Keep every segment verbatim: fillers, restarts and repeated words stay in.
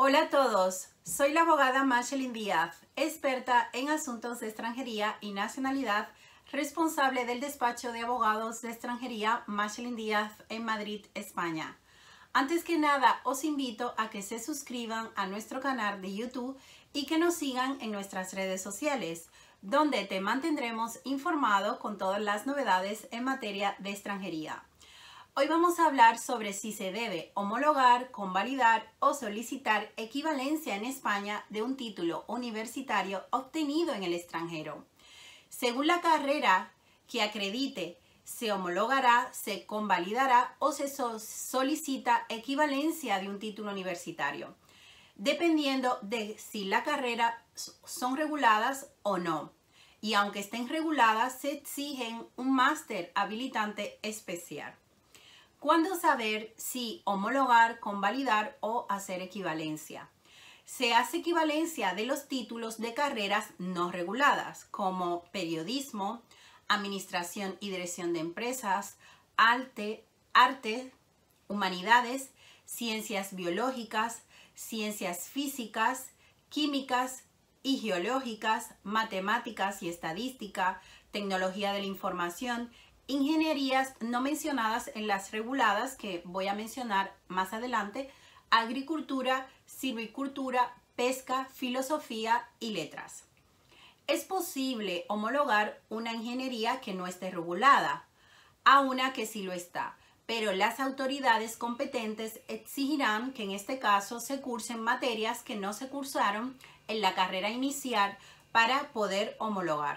Hola a todos, soy la abogada Machelin Díaz, experta en asuntos de extranjería y nacionalidad, responsable del despacho de abogados de extranjería Machelin Díaz en Madrid, España. Antes que nada, os invito a que se suscriban a nuestro canal de YouTube y que nos sigan en nuestras redes sociales, donde te mantendremos informado con todas las novedades en materia de extranjería. Hoy vamos a hablar sobre si se debe homologar, convalidar o solicitar equivalencia en España de un título universitario obtenido en el extranjero. Según la carrera que acredite, se homologará, se convalidará o se solicita equivalencia de un título universitario, dependiendo de si la carrera son reguladas o no. Y aunque estén reguladas, se exigen un máster habilitante especial. ¿Cuándo saber si homologar, convalidar o hacer equivalencia? Se hace equivalencia de los títulos de carreras no reguladas, como periodismo, administración y dirección de empresas, arte, arte, humanidades, ciencias biológicas, ciencias físicas, químicas y geológicas, matemáticas y estadística, tecnología de la información, ingenierías no mencionadas en las reguladas que voy a mencionar más adelante, agricultura, silvicultura, pesca, filosofía y letras. Es posible homologar una ingeniería que no esté regulada a una que sí lo está, pero las autoridades competentes exigirán que en este caso se cursen materias que no se cursaron en la carrera inicial para poder homologar.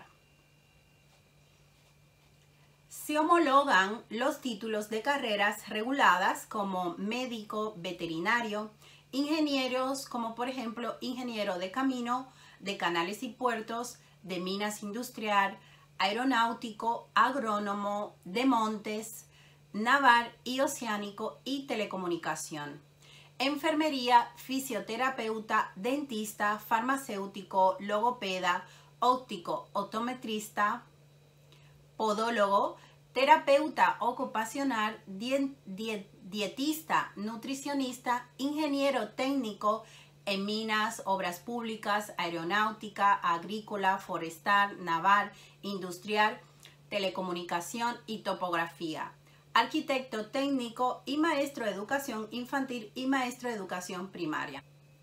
Se homologan los títulos de carreras reguladas como médico, veterinario, ingenieros como por ejemplo ingeniero de camino, de canales y puertos, de minas industrial, aeronáutico, agrónomo, de montes, naval y oceánico y telecomunicación. Enfermería, fisioterapeuta, dentista, farmacéutico, logopeda, óptico, optometrista, podólogo, terapeuta ocupacional, dietista, nutricionista, ingeniero técnico en minas, obras públicas, aeronáutica, agrícola, forestal, naval, industrial, telecomunicación y topografía, arquitecto técnico y maestro de educación infantil y maestro de educación primaria.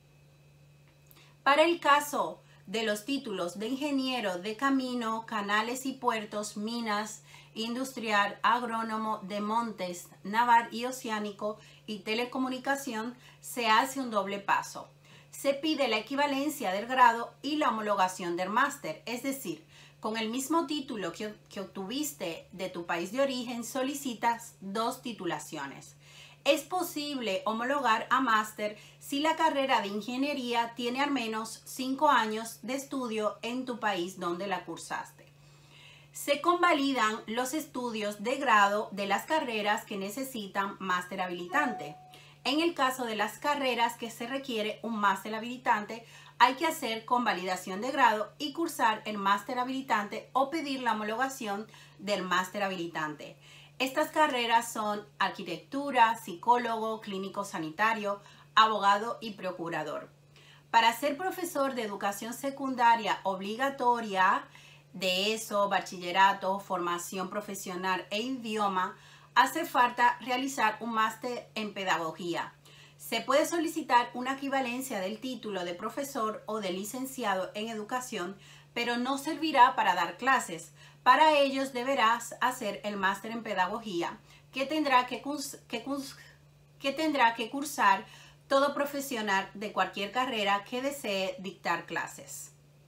Para el caso de los títulos de ingeniero de camino, canales y puertos, minas, industrial, agrónomo, de montes, naval y oceánico y telecomunicación, se hace un doble paso. Se pide la equivalencia del grado y la homologación del máster, es decir, con el mismo título que, que obtuviste de tu país de origen, solicitas dos titulaciones. Es posible homologar a máster si la carrera de ingeniería tiene al menos cinco años de estudio en tu país donde la cursaste. Se convalidan los estudios de grado de las carreras que necesitan máster habilitante. En el caso de las carreras que se requiere un máster habilitante, hay que hacer convalidación de grado y cursar el máster habilitante o pedir la homologación del máster habilitante. Estas carreras son arquitectura, psicólogo, clínico sanitario, abogado y procurador. Para ser profesor de educación secundaria obligatoria, de eso, bachillerato, formación profesional e idioma, hace falta realizar un máster en pedagogía. Se puede solicitar una equivalencia del título de profesor o de licenciado en educación, pero no servirá para dar clases. Para ellos deberás hacer el máster en pedagogía, que tendrá que, que, que tendrá que cursar todo profesional de cualquier carrera que desee dictar clases.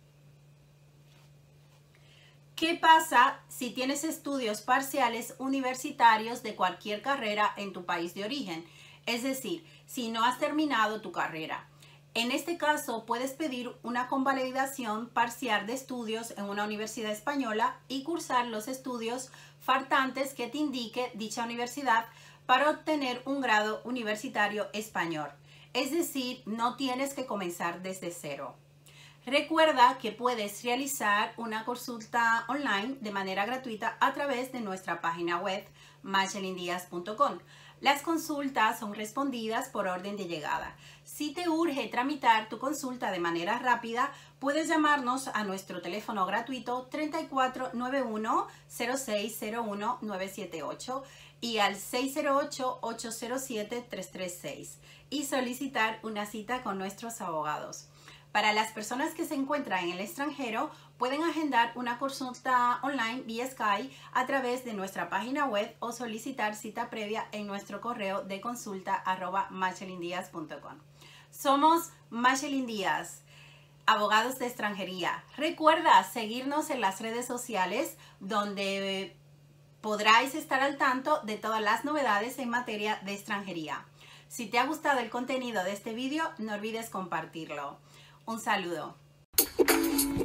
¿Qué pasa si tienes estudios parciales universitarios de cualquier carrera en tu país de origen? Es decir, si no has terminado tu carrera. En este caso, puedes pedir una convalidación parcial de estudios en una universidad española y cursar los estudios faltantes que te indique dicha universidad para obtener un grado universitario español. Es decir, no tienes que comenzar desde cero. Recuerda que puedes realizar una consulta online de manera gratuita a través de nuestra página web machelin diaz punto com. Las consultas son respondidas por orden de llegada. Si te urge tramitar tu consulta de manera rápida, puedes llamarnos a nuestro teléfono gratuito treinta y cuatro noventa y uno cero seis cero uno nueve siete ocho y al seis cero ocho ocho cero siete tres tres seis y solicitar una cita con nuestros abogados. Para las personas que se encuentran en el extranjero, pueden agendar una consulta online vía Skype a través de nuestra página web o solicitar cita previa en nuestro correo de consulta arroba machelindias punto com. Somos Machelin Díaz, abogados de extranjería. Recuerda seguirnos en las redes sociales donde podráis estar al tanto de todas las novedades en materia de extranjería. Si te ha gustado el contenido de este vídeo, no olvides compartirlo. Un saludo.